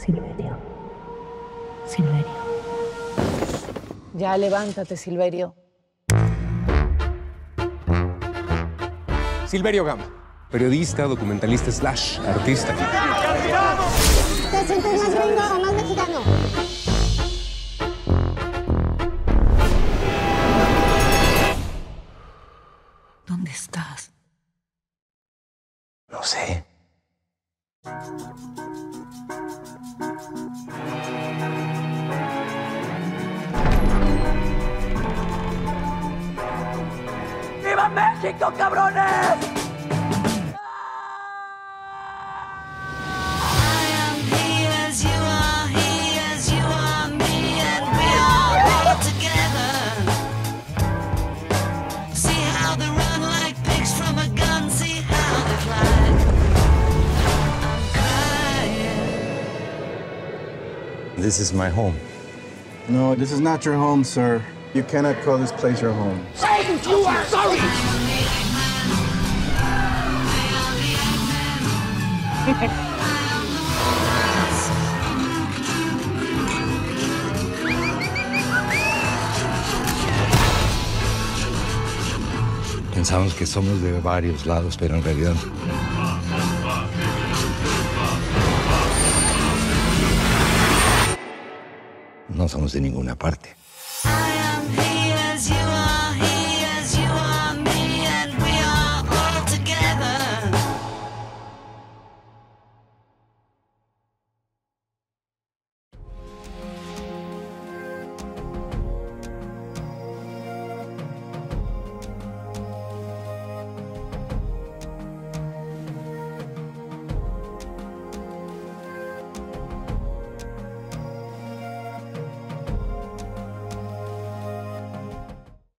Silverio. Silverio. Ya, levántate, Silverio. Silverio Gama, periodista, documentalista / artista. ¿Te sientes más gringo o más mexicano? ¿Dónde estás? No sé. ¡Viva México, cabrones! This is my home. No, this is not your home, sir. You cannot call this place your home. Say you are sorry! Pensamos que somos de varios lados, pero en realidad no somos de ninguna parte.